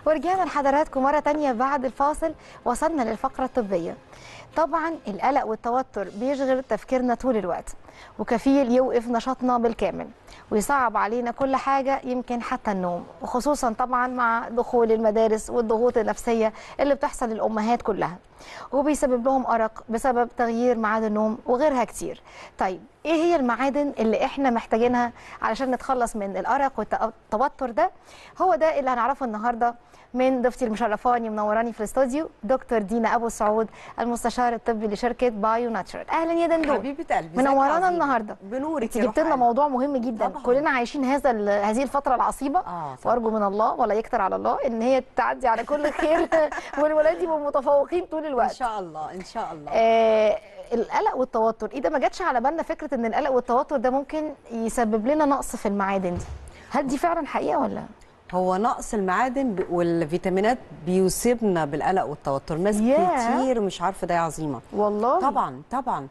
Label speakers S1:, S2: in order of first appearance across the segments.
S1: ورجعنا لحضراتكم مرة تانية بعد الفاصل. وصلنا للفقرة الطبية. طبعا القلق والتوتر بيشغل تفكيرنا طول الوقت، وكفيل يوقف نشاطنا بالكامل ويصعب علينا كل حاجة، يمكن حتى النوم، وخصوصا طبعا مع دخول المدارس والضغوط النفسية اللي بتحصل للأمهات كلها، وبيسبب لهم أرق بسبب تغيير ميعاد النوم وغيرها كتير. طيب ايه هي المعادن اللي احنا محتاجينها علشان نتخلص من الأرق والتوتر ده؟ هو ده اللي هنعرفه النهارده من ضيفتي المشرفاني منوراني في الاستوديو دكتور دينا ابو سعود، المستشار الطبي لشركه بايو ناتشرال. اهلا يا دندون،
S2: حبيبه قلبي،
S1: منورانا النهارده.
S2: بنورك.
S1: جبت لنا موضوع مهم جدا. طبعا. كلنا عايشين هذه الفتره العصيبه، وارجو من الله ولا يكتر على الله ان هي تعدي على كل خير والولاد يبقوا متفوقين طول الوقت
S2: ان شاء الله ان شاء الله.
S1: القلق والتوتر، ايه ده؟ ما جاتش على بالنا فكره ان القلق والتوتر ده ممكن يسبب لنا نقص في المعادن دي. هل دي فعلا حقيقه ولا؟
S2: هو نقص المعادن والفيتامينات بيصيبنا بالقلق والتوتر. ناس كتير مش عارفه ده يا عظيمه.
S1: والله
S2: طبعا طبعا.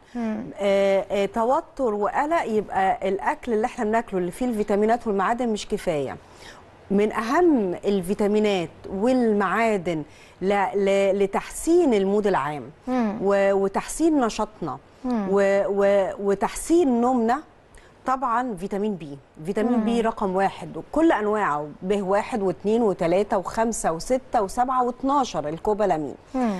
S2: توتر وقلق، يبقى الاكل اللي احنا بناكله اللي فيه الفيتامينات والمعادن مش كفايه. من اهم الفيتامينات والمعادن لتحسين المود العام وتحسين نشاطنا وتحسين نومنا طبعا فيتامين بي. فيتامين بي رقم 1 وكل انواعه، ب1 و2 و3 و5 و6 و7 و12 الكوبالامين.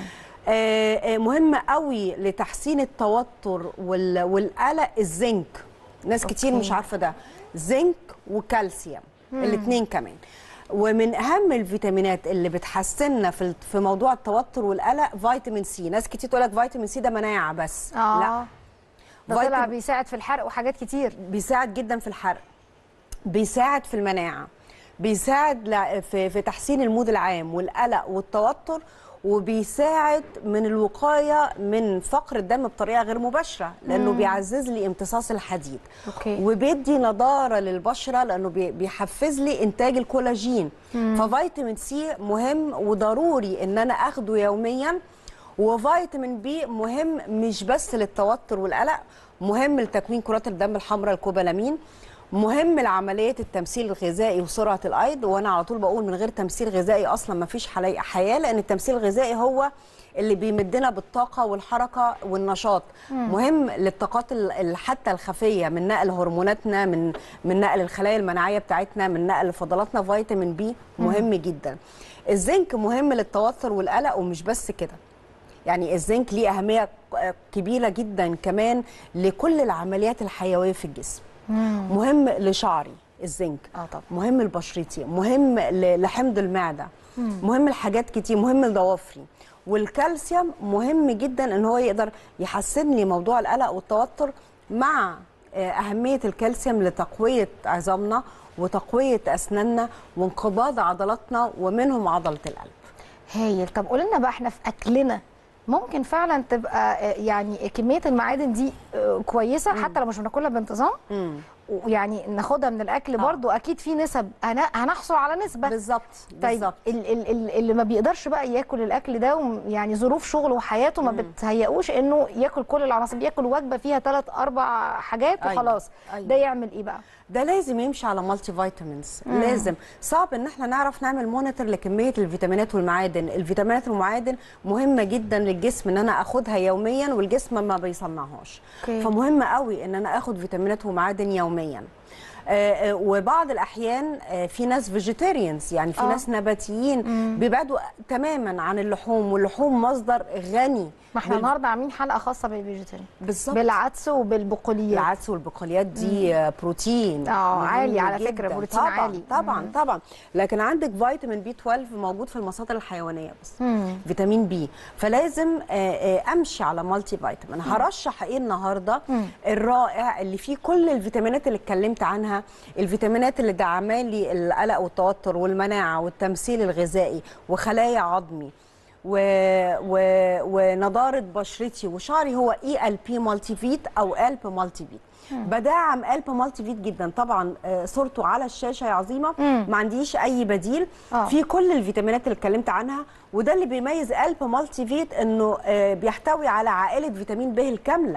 S2: مهم قوي لتحسين التوتر والقلق الزنك. ناس كتير مش عارفه ده، زنك وكالسيوم الاثنين كمان. ومن اهم الفيتامينات اللي بتحسننا في موضوع التوتر والقلق فيتامين سي. ناس كتير تقول لك فيتامين سي ده مناعه بس. لا،
S1: ده طلع بيساعد في الحرق وحاجات كتير.
S2: بيساعد جدا في الحرق، بيساعد في المناعه، بيساعد في تحسين المود العام والقلق والتوتر، وبيساعد من الوقايه من فقر الدم بطريقه غير مباشره، لانه بيعزز لي امتصاص الحديد. وبيدي نضاره للبشره لانه بيحفز لي انتاج الكولاجين. ففيتامين سي مهم وضروري ان انا اخده يوميا. وفيتامين بي مهم مش بس للتوتر والقلق، مهم لتكوين كرات الدم الحمراء الكوبالامين، مهم لعمليه التمثيل الغذائي وسرعه الايض. وانا على طول بقول من غير تمثيل غذائي اصلا ما فيش حياه، لان التمثيل الغذائي هو اللي بيمدنا بالطاقه والحركه والنشاط. مهم للطاقات حتى الخفيه، من نقل هرموناتنا، من نقل الخلايا المناعيه بتاعتنا، من نقل فضلاتنا. فيتامين بي مهم جدا. الزنك مهم للتوتر والقلق، ومش بس كده، يعني الزنك ليه أهمية كبيرة جدا كمان لكل العمليات الحيوية في الجسم. مهم لشعري الزنك،
S1: طبعا.
S2: مهم لبشرتي، مهم لحمض المعدة، مهم لحاجات كتير، مهم لضوافري. والكالسيوم مهم جدا ان هو يقدر يحسن لي موضوع القلق والتوتر، مع أهمية الكالسيوم لتقوية عظامنا وتقوية أسناننا وانقباض عضلاتنا، ومنهم عضلة القلب.
S1: هايل. طب قول لنا بقى، احنا في أكلنا ممكن فعلا تبقى يعني كمية المعادن دي كويسة حتى لو مش بناكلها بانتظام؟ ويعني ناخدها من الاكل برضو اكيد في نسب، هنحصل على نسبه.
S2: بالظبط.
S1: طيب اللي ما بيقدرش بقى ياكل الاكل ده، يعني ظروف شغله وحياته ما بتهيئوش انه ياكل كل العناصر، بياكل وجبه فيها 3 4 حاجات وخلاص. أيوة. ده يعمل ايه بقى؟
S2: ده لازم يمشي على مالتي فيتامينز. لازم. صعب ان احنا نعرف نعمل مونيتور لكميه الفيتامينات والمعادن. الفيتامينات والمعادن مهمه جدا للجسم ان انا اخدها يوميا، والجسم ما بيصنعهاش. فمهم قوي ان انا اخد فيتامينات ومعادن يوميا. وبعض الاحيان في ناس فيجيتيريانز، يعني في ناس نباتيين بيبعدوا تماما عن اللحوم، واللحوم مصدر غني.
S1: ما احنا النهارده عاملين حلقه خاصه بالفيجيتيريان
S2: بالظبط،
S1: بالعدس وبالبقوليات.
S2: العدس والبقوليات دي بروتين
S1: عالي على فكره، بروتين
S2: طبعا
S1: عالي.
S2: طبعا طبعا. لكن عندك فيتامين بي 12 موجود في المصادر الحيوانيه بس. فيتامين بي. فلازم امشي على مالتي فيتامين. هرشح ايه النهارده؟ الرائع اللي فيه كل الفيتامينات اللي اتكلمت عنها، الفيتامينات اللي دعمه لي القلق والتوتر والمناعه والتمثيل الغذائي وخلايا عظمي ونضاره بشرتي وشعري. هو ELP مالتي فيت او ELP مالتي فيت. بدعم الب مالتي فيت جدا طبعا. صورته على الشاشه يا عظيمه، ما عنديش اي بديل في كل الفيتامينات اللي اتكلمت عنها. وده اللي بيميز الب مالتي فيت انه بيحتوي على عائله فيتامين ب الكامله.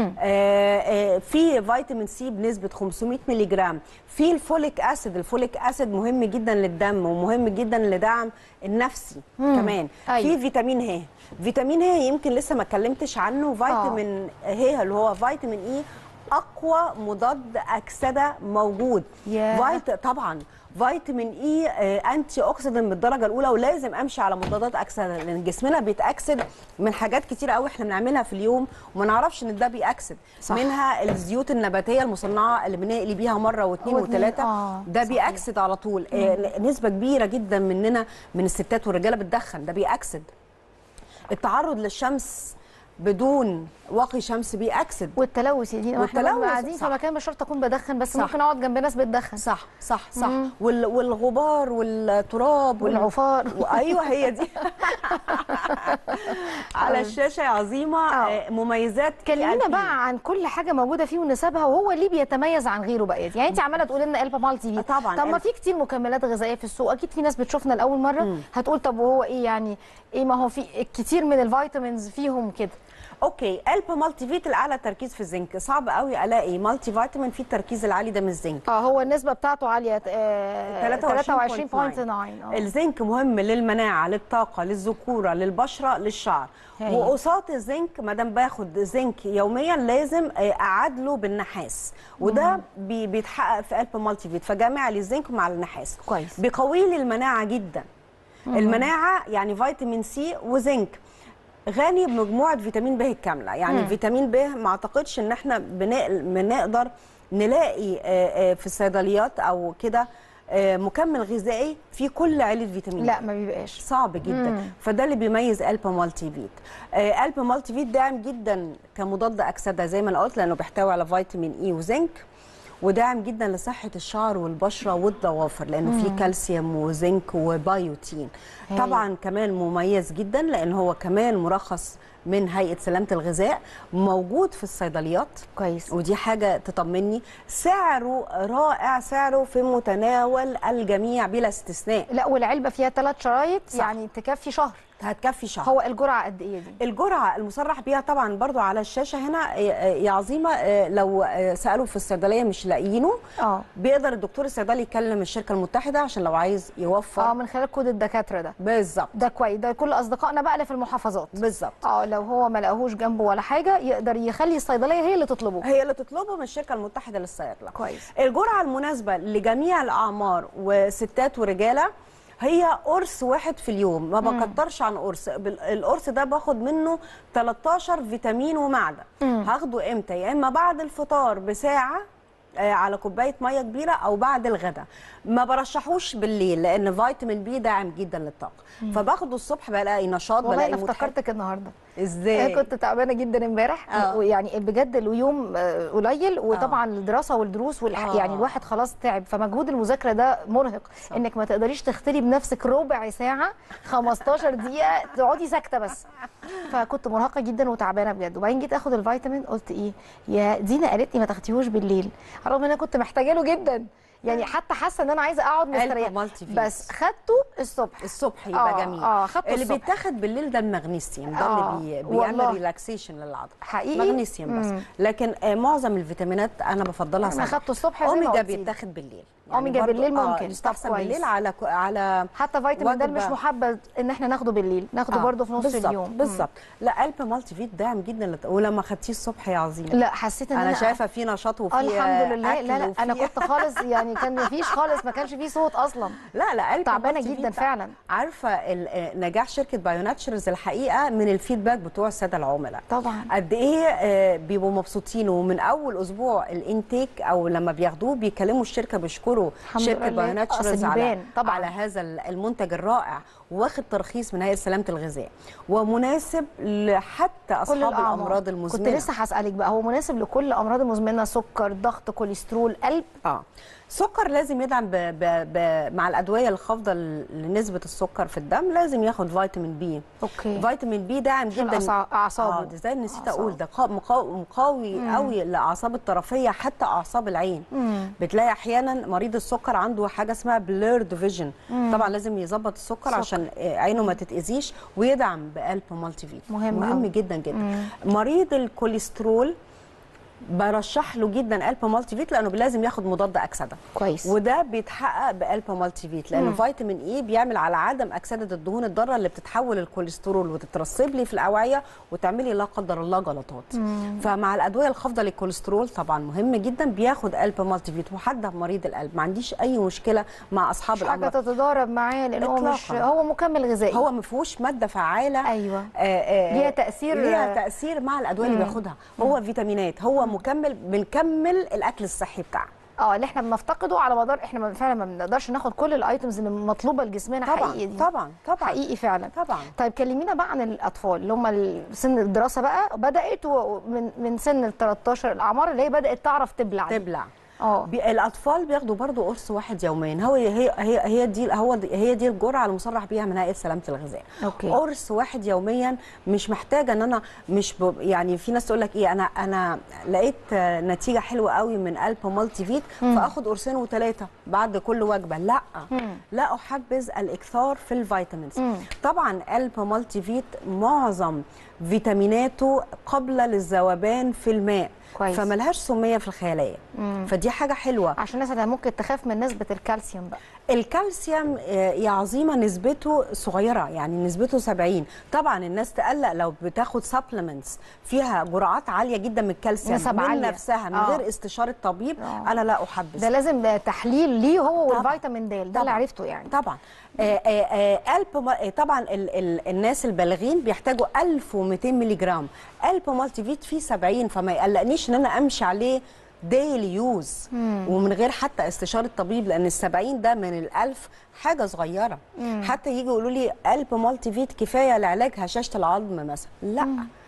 S2: في فيتامين سي بنسبه 500 مللي جرام، في الفوليك اسيد. الفوليك اسيد مهم جدا للدم ومهم جدا لدعم النفسي كمان. في فيتامين ه. فيتامين ه يمكن لسه ما اتكلمتش عنه. فيتامين ه اللي هو فيتامين اي اقوى مضاد اكسده موجود. طبعا فيتامين اي انتي اوكسيدنت بالدرجه الاولى، ولازم امشي على مضادات اكسده لان جسمنا بيتاكسد من حاجات كتير قوي احنا بنعملها في اليوم وما نعرفش ان ده بيأكسد. منها الزيوت النباتيه المصنعه اللي بنقلي بيها مره واثنين وثلاثه، ده بيأكسد على طول. نسبه كبيره جدا مننا من الستات والرجاله بتدخن، ده بيأكسد. التعرض للشمس بدون واقي شمس بيأكسد.
S1: والتلوث يا دينا، واحنا قاعدين في مكان مش شرط اكون بدخن، بس ممكن اقعد جنب ناس بتدخن.
S2: صح صح صح. والغبار والتراب
S1: والعفار
S2: ايوه هي دي. على الشاشه يا عظيمه. مميزات.
S1: كلمينا بقى عن كل حاجه موجوده فيه ونسبها، وهو ليه بيتميز عن غيره بقى. يعني انت عماله تقولي لنا الب مالتي فيت.
S2: طبعا.
S1: طب ما في كتير مكملات غذائيه في السوق، اكيد في ناس بتشوفنا لاول مره هتقول طب وهو ايه يعني ايه؟ ما هو في كتير من الفيتامينز فيهم كده.
S2: اوكي. الب مالتي فيت الاعلى تركيز في الزنك. صعب قوي الاقي مالتي فيتامين فيه التركيز العالي ده من الزنك.
S1: هو النسبه بتاعته عاليه 23.9.
S2: الزنك مهم للمناعه، للطاقه، للذكوره، للبشره، للشعر. وقصاد الزنك ما دام باخد زنك يوميا لازم اعادله بالنحاس، وده بيتحقق في الب مالتي فيت. فجامع لي الزنك مع النحاس
S1: كويس.
S2: بيقوي لي المناعه جدا. المناعه يعني فيتامين سي وزنك غني بمجموعه فيتامين ب الكامله. يعني فيتامين ب ما اعتقدش ان احنا بنقدر نلاقي في الصيدليات او كده مكمل غذائي في كل عيله فيتامين.
S1: لا ما بيبقاش،
S2: صعب جدا. فده اللي بيميز الب مالتي فيت. الب مالتي فيت داعم جدا كمضاد اكسده زي ما انا قلت، لانه بيحتوي على فيتامين اي وزنك، وداعم جدا لصحه الشعر والبشره والضوافر لانه فيه كالسيوم وزنك وبايوتين. طبعا كمان مميز جدا لان هو كمان مرخص من هيئه سلامه الغذاء، موجود في الصيدليات.
S1: كويس.
S2: ودي حاجه تطمني. سعره رائع، سعره في متناول الجميع بلا استثناء.
S1: لا والعلبه فيها 3 شرايط يعني تكفي شهر.
S2: هتكفي شهر.
S1: هو الجرعه قد ايه دي؟
S2: الجرعه المصرح بيها طبعا برضو على الشاشه هنا يا عظيمه. لو سالوا في الصيدليه مش لاقيينه بيقدر الدكتور الصيدلي يكلم الشركه المتحده عشان لو عايز يوفر
S1: من خلال كود الدكاتره ده.
S2: بالظبط.
S1: ده كويس. ده كل اصدقائنا بقى اللي في المحافظات.
S2: بالظبط.
S1: لو هو ما لقاهوش جنبه ولا حاجه يقدر يخلي الصيدليه هي اللي تطلبه.
S2: هي اللي تطلبه من الشركه المتحده للصيادله.
S1: كويس.
S2: الجرعه المناسبه لجميع الاعمار وستات ورجاله هي قرص واحد في اليوم. ما بكترش عن قرص. القرص ده باخد منه 13 فيتامين ومعدن. هاخده امتى؟ يا اما بعد الفطار بساعه على كوبايه ميه كبيره او بعد الغداء. ما برشحوش بالليل لان فيتامين بي داعم جدا للطاقه. فباخده الصبح بلاقي نشاط،
S1: والله
S2: بلاقي
S1: انا افتكرتك النهارده.
S2: ازاي؟
S1: كنت تعبانه جدا امبارح يعني بجد اليوم قليل، وطبعا الدراسه والدروس يعني الواحد خلاص تعب، فمجهود المذاكره ده مرهق. انك ما تقدريش تختاري بنفسك ربع ساعه 15 دقيقه تقعدي ساكته بس. فكنت مرهقه جدا وتعبانه بجد. وبعدين جيت اخد الفيتامين قلت ايه يا دينا، قالت لي ما تاخديهوش بالليل، رغم ان انا كنت محتاجه له جدا. يعني حتى حاسه ان انا عايزه اقعد مستريحه، بس خدته الصبح
S2: يبقى جميل.
S1: خدته
S2: اللي بيتاخد بالليل ده المغنيسيوم، ده اللي بيعمل ريلاكسيشن للعضله
S1: حقيقي.
S2: مغنيسيوم بس. لكن معظم الفيتامينات انا بفضلها
S1: انا خدته الصبح.
S2: اوميجا بيتاخد بالليل.
S1: يعني اوميجا بالليل ممكن
S2: يستحسن بالليل على
S1: حتى فيتامين د مش محبذ ان احنا ناخده بالليل، ناخده برده في نص اليوم.
S2: بالظبط. لا الب مالتي فيت داعم جدا ولما خدتيه الصبح يا عظيم
S1: لا حسيت ان
S2: انا شايفه فيه نشاط وفيه
S1: الحمد لله. لا انا كنت خالص يعني كان مفيش خالص، ما كانش فيه صوت اصلا.
S2: لا الب
S1: تعبانه جدا فعلا.
S2: عارفه نجاح شركه بايو ناتشرز الحقيقه من الفيدباك بتوع الساده العملاء
S1: طبعا
S2: قد ايه بيبقوا مبسوطين. ومن اول اسبوع الانتيك او لما بياخدوه بيكلموا الشركه بيشكروا شركه بايو ناتشرز على هذا المنتج الرائع، واخد ترخيص من هيئه سلامه الغذاء، ومناسب حتى اصحاب الامراض المزمنه.
S1: كنت لسه هسالك بقى، هو مناسب لكل الامراض المزمنه؟ سكر، ضغط، كوليسترول، قلب؟
S2: سكر لازم يدعم مع الادويه الخافضه لنسبه السكر في الدم، لازم ياخد فيتامين بي.
S1: اوكي.
S2: فيتامين بي داعم جدا
S1: اعصابه.
S2: ده زي نسيت اقول، ده مقوي قوي للاعصاب الطرفيه حتى اعصاب العين. بتلاقي احيانا مريض السكر عنده حاجه اسمها بليرد فيجن، طبعا لازم يظبط السكر عشان عينه ما تتاذيش، ويدعم بقلب مالتي فيت. مهم جدا جدا. مريض الكوليسترول برشح له جدا قلب مالتي فيت، لانه لازم ياخد مضاد اكسده.
S1: كويس.
S2: وده بيتحقق بقلب مالتي فيت، لانه فيتامين اي بيعمل على عدم اكسده الدهون الضاره اللي بتتحول الكوليسترول وتترسب لي في الاوعيه وتعملي لا قدر الله جلطات. فمع الادويه الخافضه للكوليسترول طبعا مهم جدا بياخد قلب مالتي فيت. وحتى مريض القلب ما عنديش اي مشكله مع اصحاب الامراض،
S1: حاجه تتضارب معاه، لان هو مكمل غذائي،
S2: هو ما فيهوش ماده فعاله.
S1: ايوه. ليها
S2: تاثير مع الادويه اللي بياخدها. هو فيتامينات، هو مكمل، بنكمل الاكل الصحي بتاعنا.
S1: اللي احنا بنفتقده على مدار، احنا فعلا ما بنقدرش ناخد كل الايتمز اللي مطلوبه لجسمنا.
S2: طبعا
S1: حقيقي دي.
S2: طبعا
S1: حقيقي فعلا.
S2: طبعا.
S1: طيب كلمينا بقى عن الاطفال اللي هم سن الدراسه بقى بدات من سن ال 13، الاعمار اللي هي بدات تعرف تبلع.
S2: الاطفال بياخدوا برضو قرص واحد يوميا. هي دي الجرعه المصرح بيها من هيئه سلامه الغذاء. قرص واحد يوميا، مش محتاجه ان انا يعني في ناس تقول لك ايه، انا لقيت نتيجه حلوه قوي من قلب مالتي فيت فاخد قرصين وثلاثه بعد كل وجبه. لا احبذ الاكثار في الفيتامينز. طبعا قلب مالتي فيت معظم فيتاميناته قابله للذوبان في الماء. كويس. فملهاش سميه في الخلايا. فدي حاجه حلوه.
S1: عشان الناس اللي ممكن تخاف من نسبه الكالسيوم بقى.
S2: الكالسيوم يا عظيمه نسبته صغيره، يعني نسبته 70. طبعا الناس تقلق لو بتاخد سبلمنتس فيها جرعات عاليه جدا من الكالسيوم من نفسها من غير استشاره طبيب. انا لا احبذ.
S1: ده لازم تحليل ليه هو والفيتامين د، ده اللي عرفته يعني.
S2: طبعا. طبعا الناس البالغين بيحتاجوا 1200 مللي جرام. قلب مالتي فيت فيه 70، فما يقلقنيش ان انا امشي عليه ديلي يوز ومن غير حتى استشاره طبيب، لان ال70 ده من ال1000 حاجه صغيره. حتى يجي يقولوا لي قلب مالتي فيت كفايه لعلاج هشاشه العظم مثلا، لا.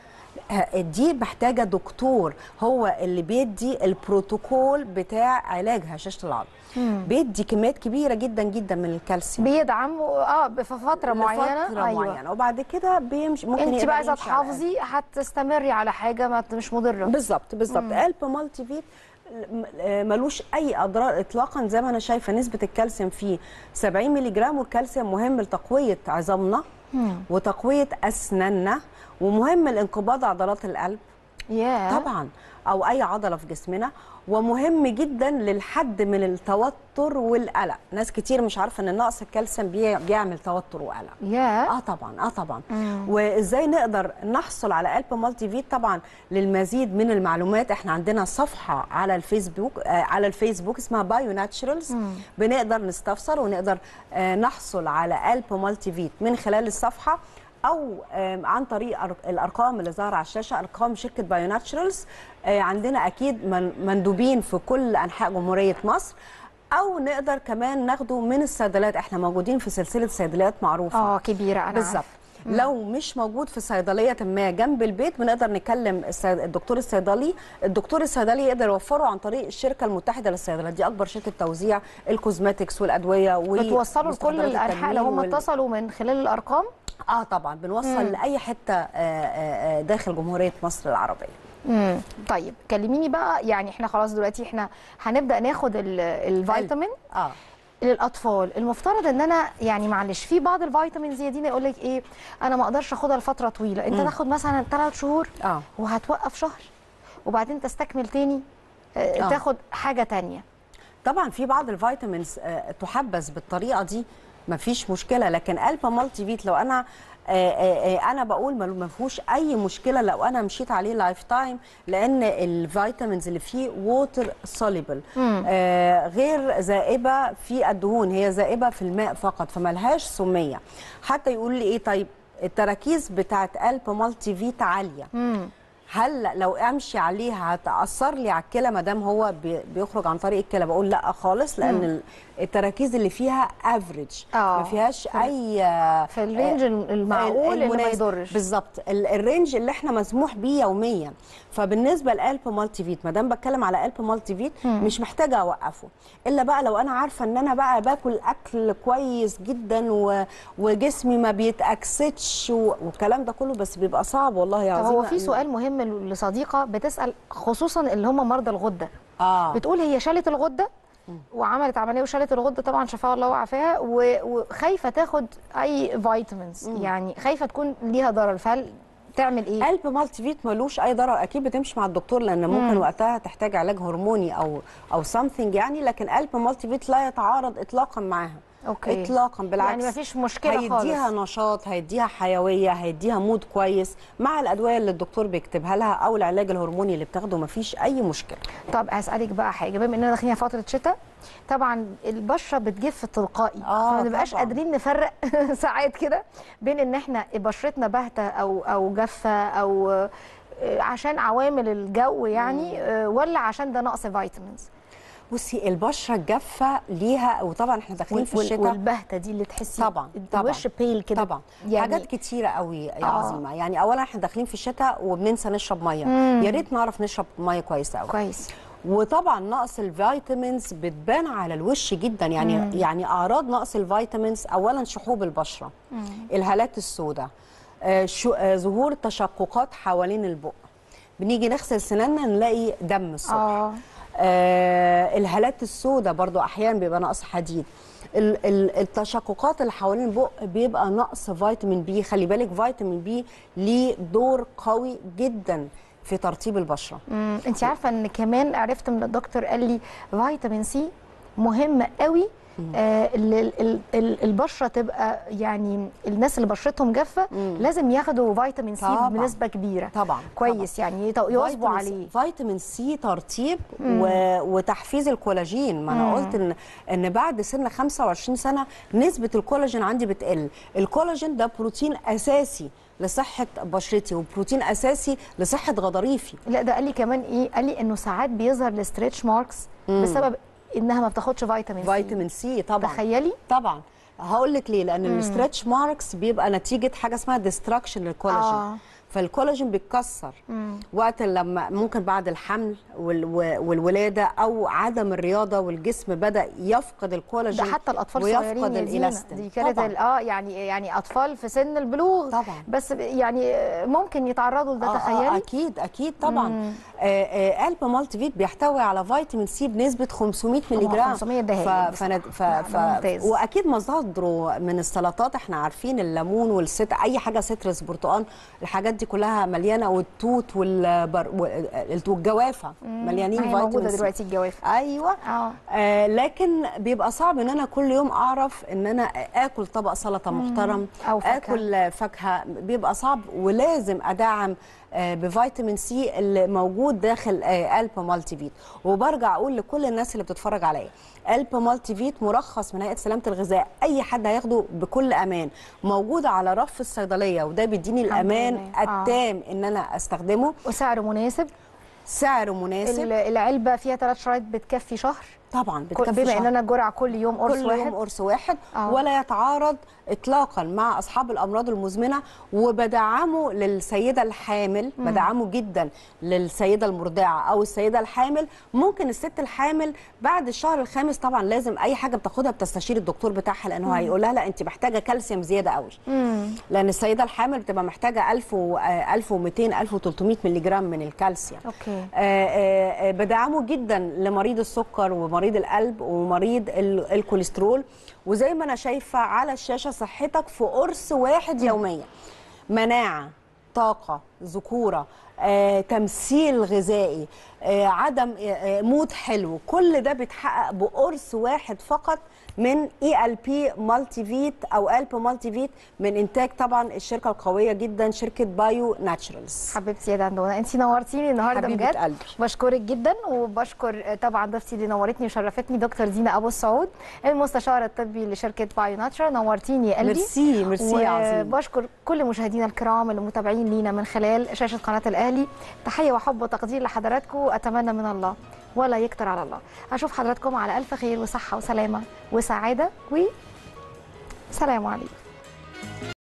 S2: دي محتاجه دكتور هو اللي بيدي البروتوكول بتاع علاج هشاشه العظم. بيدي كميات كبيره جدا جدا من الكالسيوم،
S1: بيدعم في فتره معينه.
S2: معينه، وبعد كده بيمشي. ممكن
S1: انت بقى عايزه تحافظي هتستمري على حاجه مش مضره.
S2: بالظبط. قلب مالتي فيت ملوش اي اضرار اطلاقا. زي ما انا شايفه نسبه الكالسيوم فيه 70 مللي جرام، والكالسيوم مهم لتقويه عظامنا وتقويه اسناننا، ومهم لانقباض عضلات القلب طبعا او اي عضله في جسمنا، ومهم جدا للحد من التوتر والقلق. ناس كتير مش عارفه ان نقص الكالسيوم بيعمل توتر وقلق. طبعا. وازاي نقدر نحصل على قلب مالتي فيت؟ طبعا للمزيد من المعلومات احنا عندنا صفحه على الفيسبوك اسمها بايو ناتشرالز. بنقدر نستفسر ونقدر نحصل على قلب مالتي فيت من خلال الصفحه، او عن طريق الارقام اللي ظاهره على الشاشه، ارقام شركه بايو ناتشرالز. عندنا اكيد مندوبين في كل انحاء جمهوريه مصر، او نقدر كمان ناخده من الصيدليات. احنا موجودين في سلسله صيدليات معروفه
S1: كبيره. انا
S2: بالظبط. لو مش موجود في صيدليه ما جنب البيت بنقدر نكلم الدكتور الصيدلي يقدر يوفره عن طريق الشركه المتحده للصيدليات. دي اكبر شركه توزيع الكوزماتكس والادويه،
S1: بتوصلوا لكل الانحاء لو هم اتصلوا من خلال الارقام.
S2: طبعا بنوصل لاي حته داخل جمهوريه مصر العربيه.
S1: طيب كلميني بقى، يعني احنا خلاص دلوقتي احنا هنبدا ناخد الفيتامين للاطفال. المفترض ان انا يعني معلش في بعض الفيتامينز يا دينا يقول لك ايه، انا ما اقدرش اخدها لفتره طويله. انت تاخد مثلا 3 شهور وهتوقف شهر وبعدين تستكمل تاني تاخد حاجه تانية.
S2: طبعا في بعض الفيتامينز تحبذ بالطريقه دي مفيش مشكله، لكن قلب مالتي فيت لو انا بقول ما فيهوش اي مشكله لو انا مشيت عليه لايف تايم، لان الفيتامينز اللي فيه ووتر سوليبل، غير ذائبه في الدهون، هي ذائبه في الماء فقط، فملهاش سميه. حتى يقول لي ايه، طيب التراكيز بتاعت قلب مالتي فيت عاليه، هل لو امشي عليها هتاثر لي على الكلى ما دام هو بيخرج عن طريق الكلى؟ بقول لا خالص، لان التراكيز اللي فيها افريج، ما فيهاش اي
S1: في الرينج المعقول اللي ما يضرش.
S2: بالظبط الرينج اللي احنا مسموح بيه يوميا. فبالنسبه لقلب مالتي فيت، ما دام بتكلم على قلب مالتي فيت مش محتاجه اوقفه، الا بقى لو انا عارفه ان انا بقى باكل اكل كويس جدا وجسمي ما بيتاكسدش والكلام ده كله، بس بيبقى صعب والله يا عظيمه.
S1: هو في سؤال مهم لصديقه بتسال، خصوصا اللي هم مرضى الغده. بتقول هي شالت الغده وعملت عمليه وشالت الغده طبعا شفاها الله وعافاها، وخايفه تاخد اي فيتامينز، يعني خايفه تكون ليها ضرر، فهل تعمل ايه؟
S2: قلب مالتي فيت ملوش اي ضرر، اكيد بتمشي مع الدكتور، لان ممكن وقتها تحتاج علاج هرموني او سامثينج يعني، لكن قلب مالتي فيت لا يتعارض اطلاقا معاها.
S1: أوكي.
S2: اطلاقا، بالعكس
S1: يعني مفيش مشكله خالص،
S2: هيديها نشاط، هيديها حيويه، هيديها مود كويس مع الادويه اللي الدكتور بيكتبها لها او العلاج الهرموني اللي بتاخده، مفيش اي مشكله.
S1: طب هسالك بقى حاجه، بما اننا داخلين فتره شتاء طبعا البشره بتجف تلقائي، فما بنبقاش قادرين نفرق ساعات كده بين ان احنا بشرتنا باهته او جافه او عشان عوامل الجو يعني، ولا عشان ده نقص فيتامينز؟
S2: بصي، البشره الجافه ليها، وطبعا احنا داخلين في الشتاء،
S1: والبهته دي اللي تحسي
S2: طبعا
S1: الوش بيل كده
S2: طبعا
S1: يعني
S2: حاجات كتيره قوي يا عظيمه. يعني اولا احنا داخلين في الشتاء وبننسى نشرب ميه، يا ريت نعرف نشرب ميه كويسه قوي.
S1: كويس.
S2: وطبعا نقص الفيتامينز بتبان على الوش جدا، يعني اعراض نقص الفيتامينز اولا شحوب البشره، الهالات السوداء، ظهور تشققات حوالين البق، بنيجي نغسل سناننا نلاقي دم الصبح. الهالات السوداء برضو احيانا بيبقى نقص حديد. التشققات اللي حوالين البق بيبقى نقص فيتامين بي. خلي بالك فيتامين بي ليه دور قوي جدا في ترطيب البشره.
S1: انت عارفه ان كمان عرفت من الدكتور قال لي فيتامين سي مهم قوي، البشره تبقى يعني الناس اللي بشرتهم جافه لازم ياخدوا فيتامين سي بنسبه كبيره.
S2: طبعا
S1: كويس طبعا. يعني يواظبوا عليه.
S2: فيتامين سي ترطيب وتحفيز الكولاجين. ما انا قلت ان بعد سن 25 سنه نسبه الكولاجين عندي بتقل. الكولاجين ده بروتين اساسي لصحه بشرتي وبروتين اساسي لصحه غضاريفي.
S1: لا ده قال لي كمان ايه، قال لي انه ساعات بيظهر الستريتش ماركس بسبب انها ما بتاخدش فيتامين سي.
S2: طبعا.
S1: تخيلي.
S2: طبعا هقول لك ليه، لان الستريتش ماركس بيبقى نتيجه حاجه اسمها ديستراكشن للكولاجين. فالكولاجين بيتكسر وقت لما ممكن بعد الحمل والولاده او عدم الرياضه والجسم بدا يفقد الكولاجين.
S1: ده حتى الاطفال
S2: ويفقد الالاستين.
S1: دي كانت يعني اطفال في سن البلوغ
S2: طبعا،
S1: بس يعني ممكن يتعرضوا لده. تخيلي.
S2: اكيد طبعا. قلب مالتي فيت بيحتوي على فيتامين سي بنسبه 500 مللي جرام.
S1: 500 ده ممتاز.
S2: واكيد مصادره من السلطات، احنا عارفين الليمون اي حاجه سيترس، برتقال، الحاجات دي كلها مليانه، والتوت والجوافه مليانين فيتامين سي.
S1: موجوده دلوقتي الجوافه.
S2: ايوه. لكن بيبقى صعب ان انا كل يوم اعرف ان انا اكل طبق سلطه محترم
S1: او
S2: اكل فاكهه، بيبقى صعب. ولازم ادعم بفيتامين سي اللي موجود داخل قلب مالتي فيت. وبرجع اقول لكل الناس اللي بتتفرج عليا، قلب مالتي فيت مرخص من هيئه سلامه الغذاء، اي حد هياخده بكل امان، موجود على رف الصيدليه، وده بيديني الامان التام ان انا استخدمه.
S1: وسعره مناسب. العلبه فيها 3 شرايط بتكفي شهر.
S2: طبعا بتكفي
S1: بما ان انا جرعه كل يوم قرص واحد.
S2: ولا يتعارض اطلاقا مع اصحاب الامراض المزمنه. وبدعمه للسيده الحامل، بدعمه جدا للسيده المرضعه او السيده الحامل. ممكن الست الحامل بعد الشهر الخامس طبعا لازم اي حاجه بتاخدها بتستشير الدكتور بتاعها، لانه هيقول لها لا انت محتاجه كالسيوم زياده قوي. لان السيده الحامل بتبقى محتاجه 1200 1300 مللي جرام من الكالسيوم.
S1: اوكي.
S2: بدعمه جدا لمريض السكر ومريض القلب ومريض الكوليسترول. وزي ما انا شايفه على الشاشه، صحتك في قرص واحد يوميا. مناعه، طاقه، ذكوره، تمثيل غذائي، عدم مود حلو، كل ده بيتحقق بقرص واحد فقط من ELP مالتي فيت او قلب مالتي فيت، من انتاج طبعا الشركه القويه جدا شركه بايو ناتشرالز.
S1: حبيبتي يا دندونه، انت نورتيني النهارده بجد.
S2: قلبي.
S1: بشكرك جدا، وبشكر طبعا ضيفتي اللي نورتني وشرفتني دكتور دينا ابو السعود، المستشار الطبي لشركه بايو ناتشرال. نورتيني يا قلبي.
S2: ميرسي يا عظيم.
S1: وبشكر كل مشاهدينا الكرام اللي متابعين لينا من خلال خلال شاشه قناه الاهلي. تحيه وحب وتقدير لحضراتكم، اتمنى من الله ولا يكتر على الله. اشوف حضراتكم على الف خير وصحه وسلامه وسعاده وسلام عليكم.